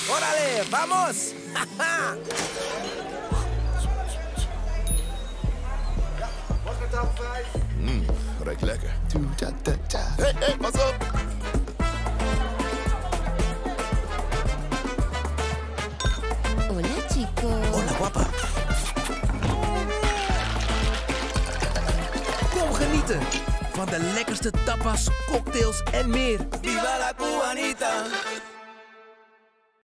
¡Órale, vamos! Ruikt lekker. Hé, pas op! Hola, chicos. Hola, guapa. Kom genieten van de lekkerste tapas, cocktails en meer. Viva la Cubanita.